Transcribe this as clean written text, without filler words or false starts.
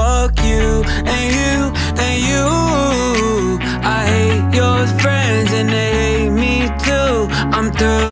fuck you and you and you. I hate your friends and they hate me too. I'm through.